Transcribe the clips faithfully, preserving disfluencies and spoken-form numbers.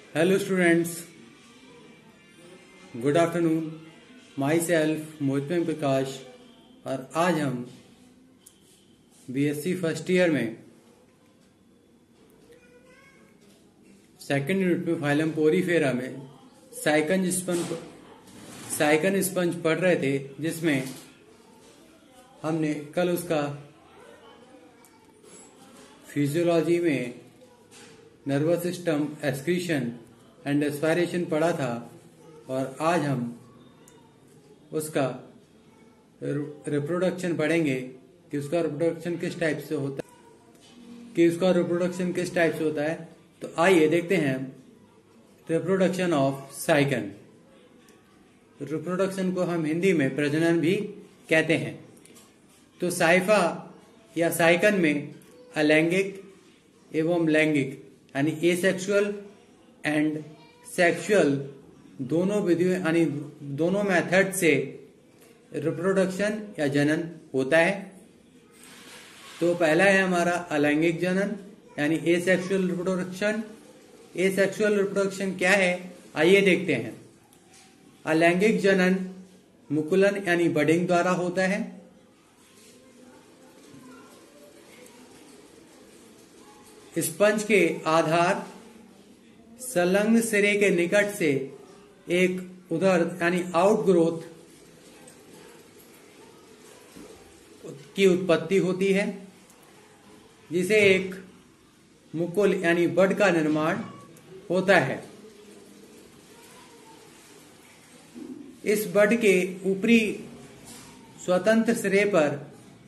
Hello students, good afternoon. My self Mohit Prakash और आज हम बीएससी फर्स्ट ईयर में सेकंड यूनिट में फाइलम पोरीफेरा में साइकन स्पंज साइकन स्पंज पढ़ रहे थे, जिसमें हमने कल उसका फिजियोलॉजी में nervous system excretion and aspiration पढ़ा था और आज हम उसका रिप्रोडक्शन पढ़ेंगे कि उसका रिप्रोडक्शन किस टाइप से होता है कि उसका रिप्रोडक्शन किस टाइप से होता है। तो आइए देखते हैं रिप्रोडक्शन ऑफ साइकन। रिप्रोडक्शन को हम हिंदी में प्रजनन भी कहते हैं। तो साइफा या साइकन में अलैंगिक एवं लैंगिक यानी एसेक्सुअल एंड सेक्सुअल दोनों विधियों यानी दोनों मेथड से रिप्रोडक्शन या जनन होता है। तो पहला है हमारा अलैंगिक जनन यानी एसेक्सुअल रिप्रोडक्शन। एसेक्सुअल रिप्रोडक्शन क्या है, आइए देखते हैं। अलैंगिक जनन मुकुलन यानी बडिंग द्वारा होता है। स्पंज के आधार संलग्न सिरे के निकट से एक उधर यानी आउटग्रोथ की उत्पत्ति होती है, जिसे एक मुकुल यानी बड का निर्माण होता है। इस बड के ऊपरी स्वतंत्र सिरे पर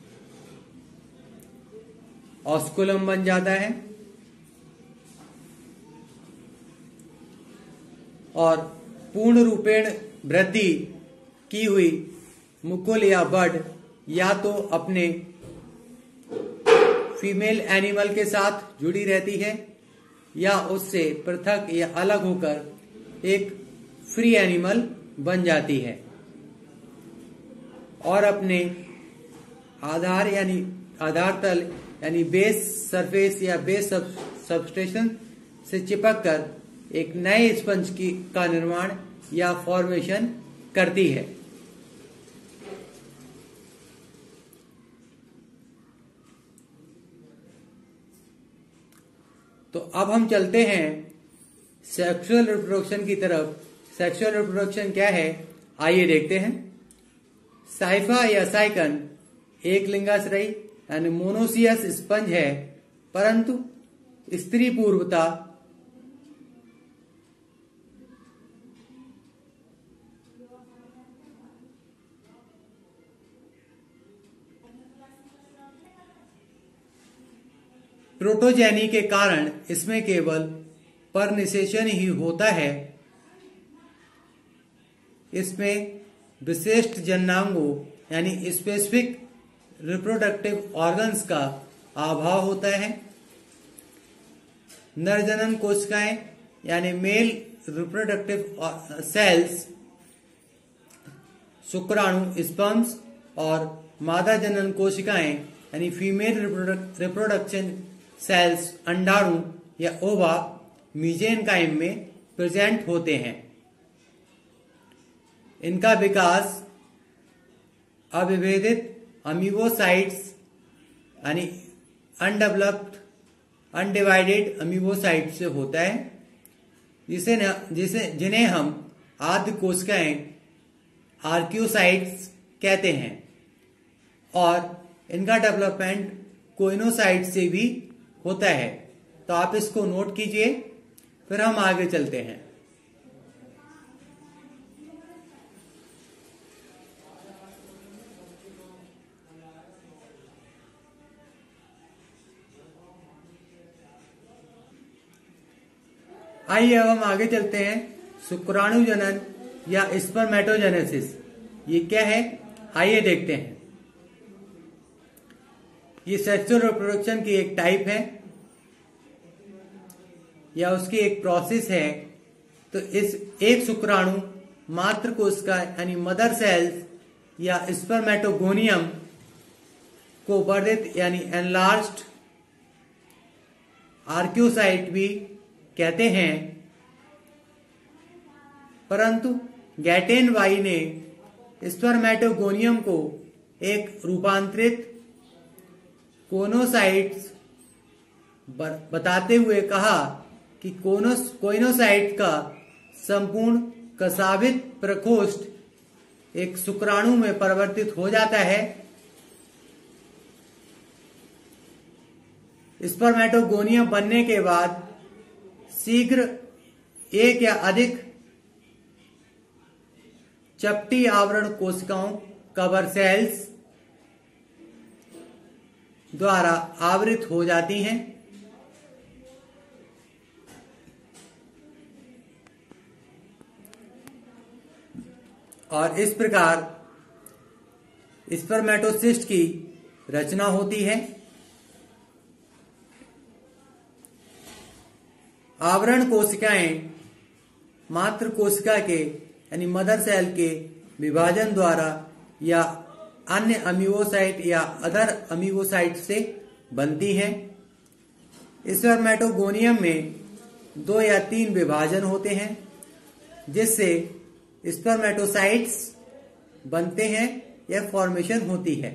ऑस्कुलम बन जाता है और पूर्ण रूपेण वृद्धि की हुई मुकुल या बड या तो अपने फीमेल एनिमल के साथ जुड़ी रहती है या उससे पृथक या अलग होकर एक फ्री एनिमल बन जाती है और अपने आधार यानी आधार तल यानी बेस सरफेस या बेस सबस्टेशन से चिपक कर एक नए स्पंज की का निर्माण या फॉर्मेशन करती है। तो अब हम चलते हैं सेक्सुअल रिप्रोडक्शन की तरफ। सेक्सुअल रिप्रोडक्शन क्या है, आइए देखते हैं। साइफा या साइकन एक लिंगाश्रयी यानी मोनोसियस स्पंज है, परंतु स्त्री पूर्वता प्रोटोजेनी के कारण इसमें केवल परनिषेचन ही होता है। इसमें विशिष्ट जननांगों यानी स्पेसिफिक रिप्रोडक्टिव ऑर्गन्स का अभाव होता है। नरजनन कोशिकाएं यानी मेल रिप्रोडक्टिव सेल्स शुक्राणु स्पर्म्स और मादा जनन कोशिकाएं यानी फीमेल रिप्रोडक्शन सेल्स अंडाणु या ओवा मीजेनकाइम में प्रेजेंट होते हैं। इनका विकास अविभेदित अमीबोसाइट्स यानी अनडेवलप्ड अनडिवाइडेड अमीबोसाइट से होता है, जिसे जिसे जिन्हें हम आद्य कोशिकाएं आर्क्योसाइट्स कहते हैं और इनका डेवलपमेंट कोइनोसाइट से भी होता है। तो आप इसको नोट कीजिए, फिर हम आगे चलते हैं। आइए अब हम आगे चलते हैं। शुक्राणु जनन या स्पर्मेटोजेनेसिस ये क्या है, आइए देखते हैं। ये सेक्सुअल रिप्रोडक्शन की एक टाइप है या उसकी एक प्रोसेस है। तो इस एक शुक्राणु मात्र कोशिका यानी मदर सेल्स या स्पर्मेटोगोनियम को वर्धित यानी एनलार्ज्ड आर्क्योसाइट भी कहते हैं, परंतु गैटेन वाई ने स्पर्मेटोगोनियम को एक रूपांतरित कोनोसाइट्स बताते हुए कहा कि कोनोस कोइनोसाइट का संपूर्ण कसावित प्रकोष्ठ एक शुक्राणु में परिवर्तित हो जाता है। स्पर्मेटोगोनियम बनने के बाद शीघ्र एक या अधिक चपटी आवरण कोशिकाओं कवर सेल्स द्वारा आवृत हो जाती हैं। और इस प्रकार स्पर्मेटोसिस्ट की रचना होती है। आवरण कोशिकाएं मात्र कोशिका के यानी मदर सेल के विभाजन द्वारा या अन्य अमीबोसाइट या अदर अमीबोसाइट से बनती हैं। स्पर्मेटोगोनियम में दो या तीन विभाजन होते हैं जिससे स्पर्मेटोसाइट्स बनते हैं या फॉर्मेशन होती है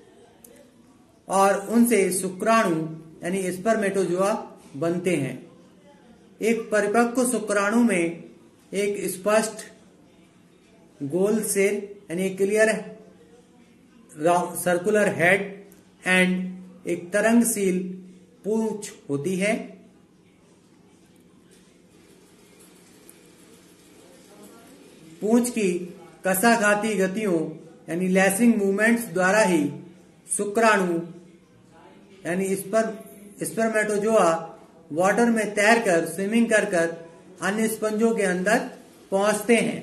और उनसे शुक्राणु यानी स्पर्मेटोजोआ बनते हैं। एक परिपक्व शुक्राणु में एक स्पष्ट गोल सेल यानी क्लियर सर्कुलर हेड एंड एक तरंगशील पूंछ होती है। पूंछ की कशाघाती गतियों यानी लैसिंग मूवमेंट्स द्वारा ही शुक्राणु यानी स्पर्मेटोजोआ वाटर में तैरकर स्विमिंग कर कर अन्य स्पंजों के अंदर पहुंचते हैं।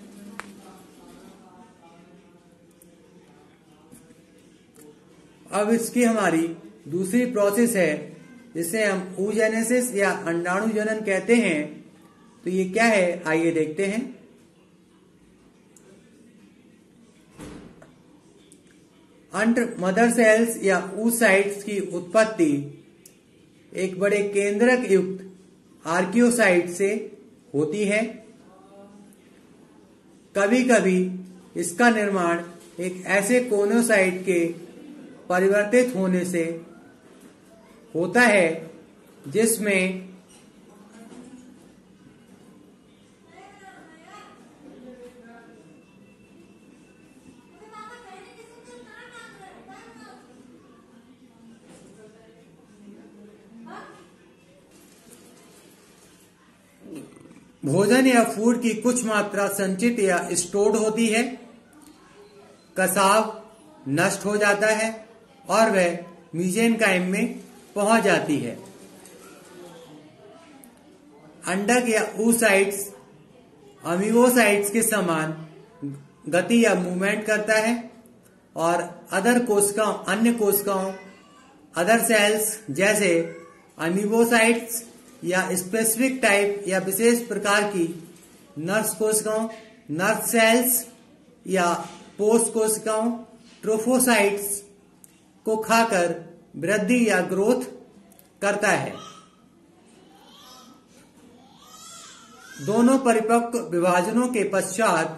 अब इसकी हमारी दूसरी प्रोसेस है जिसे हम oogenesis या अंडाणु जनन कहते हैं। तो ये क्या है आइए देखते हैं। अंड मदर सेल्स या oocytes की उत्पत्ति एक बड़े केंद्रक युक्त आर्कियोसाइट से होती है। कभी कभी इसका निर्माण एक ऐसे कोनोसाइट के परिवर्तित होने से होता है जिसमें भोजन या फूड की कुछ मात्रा संचित या स्टोर्ड होती है। कसाव नष्ट हो जाता है और वह मीजेनकाइम में पहुंच जाती है। अंडक या oocytes अमीबोसाइट्स के समान गति या मूवमेंट करता है और अदर कोशिकाओं अन्य कोशिकाओं अदर सेल्स जैसे अमीबोसाइट्स या स्पेसिफिक टाइप या विशेष प्रकार की नर्स कोशिकाओं नर्व सेल्स या पोस्ट कोशिकाओं ट्रोफोसाइट्स को खाकर वृद्धि या ग्रोथ करता है। दोनों परिपक्व विभाजनों के पश्चात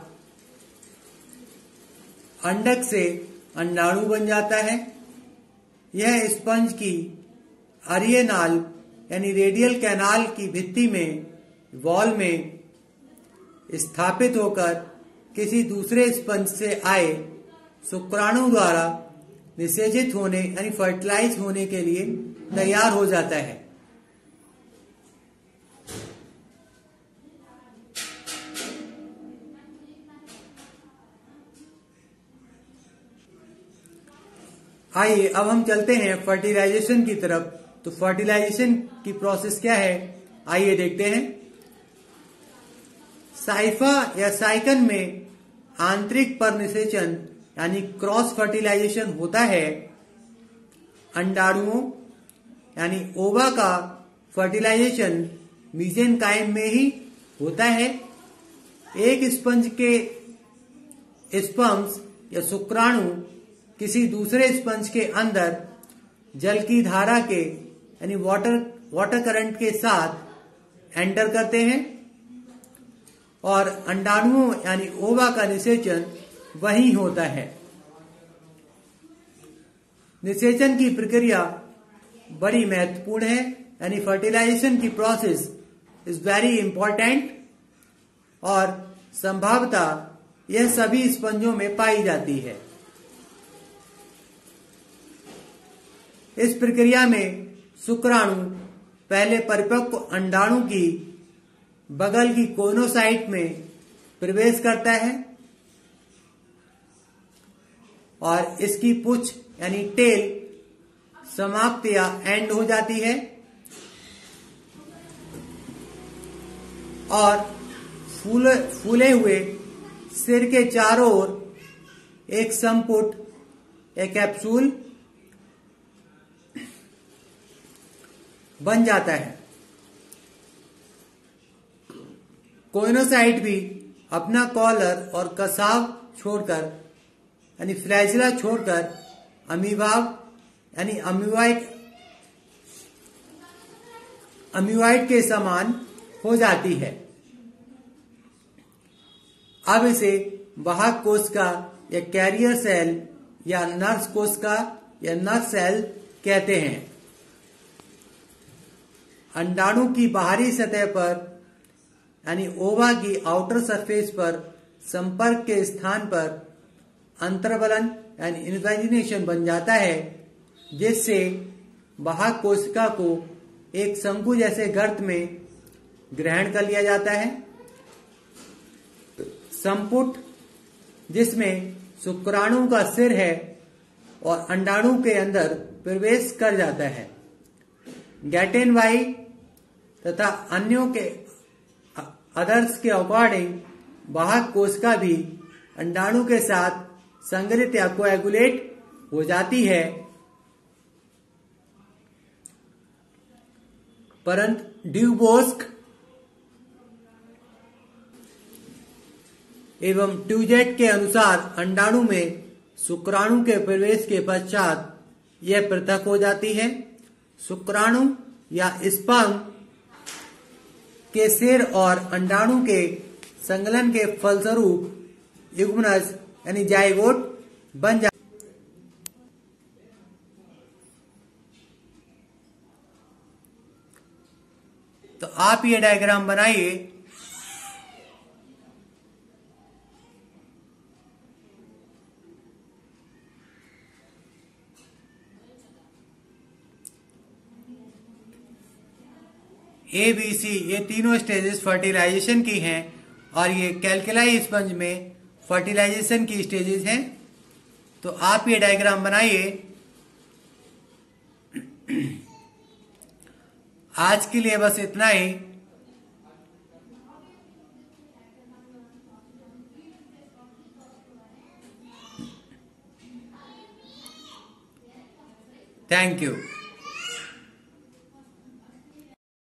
अंडक से अंडाणु बन जाता है। यह स्पंज की अरीय नाल यानी रेडियल कैनाल की भित्ति में वॉल में स्थापित होकर किसी दूसरे स्पंज से आए शुक्राणु द्वारा निषेचित होने यानी फर्टिलाइज होने के लिए तैयार हो जाता है। आइए अब हम चलते हैं फर्टिलाइजेशन की तरफ। तो फर्टिलाइजेशन की प्रोसेस क्या है आइए देखते हैं। साइफा या साइकन में आंतरिक परनिषेचन यानी क्रॉस फर्टिलाइजेशन होता है। अंडाणुओं यानी ओवा का फर्टिलाइजेशन मीजेनकाइम में ही होता है। एक स्पंज के स्पर्म्स या शुक्राणु किसी दूसरे स्पंज के अंदर जल की धारा के यानी वाटर वाटर करंट के साथ एंटर करते हैं और अंडाणुओं यानी ओवा का निषेचन वहीं होता है। निषेचन की प्रक्रिया बड़ी महत्वपूर्ण है, यानी फर्टिलाइजेशन की प्रोसेस इज वेरी इंपॉर्टेंट और संभवतः यह सभी स्पंजों में पाई जाती है। इस प्रक्रिया में शुक्राणु पहले परिपक्व अंडाणु की बगल की कोनोसाइट में प्रवेश करता है और इसकी पूंछ यानी टेल समाप्त या एंड हो जाती है और फूले फूले हुए सिर के चारों ओर एक संपुट एक कैप्सूल बन जाता है। कोइनोसाइट भी अपना कॉलर और कसाव छोड़कर यानी फ्लैजिला छोड़कर अमीबाव यानी अमीवाइड अमीवाइड के समान हो जाती है। अब इसे वाहक कोशिका या कैरियर सेल या नर्स कोशिका या नर्स सेल कहते हैं। अंडाणु की बाहरी सतह पर यानी ओवा की आउटर सरफेस पर संपर्क के स्थान पर अंतर्वलन यानी इन्वेजिनेशन बन जाता है, जिससे वाहक कोशिका को एक शंकु जैसे गर्त में ग्रहण कर लिया जाता है। संपुट जिसमें शुक्राणु का सिर है और अंडाणु के अंदर प्रवेश कर जाता है। गैटेनवाई तथा अन्यों के अदर्स के अकॉर्डिंग वाहक कोशिका भी अंडाणु के साथ संगलित या कोएगुलेट हो जाती है, परंतु ड्यूबोस्क एवं ट्यूजेट के अनुसार अंडाणु में शुक्राणु के प्रवेश के पश्चात यह पृथक हो जाती है। शुक्राणु या स्पर्म के सिर और अंडाणु के संगलन के फलस्वरूप युग्मनज यानी जाइगोट बन जाता है। तो आप ये डायग्राम बनाइए। ए बी सी ये तीनों स्टेजेस फर्टिलाइजेशन की हैं और ये कैलकुलाई स्पंज में फर्टिलाइजेशन की स्टेजेस हैं। तो आप ये डायग्राम बनाइए। आज के लिए बस इतना ही। Thank you.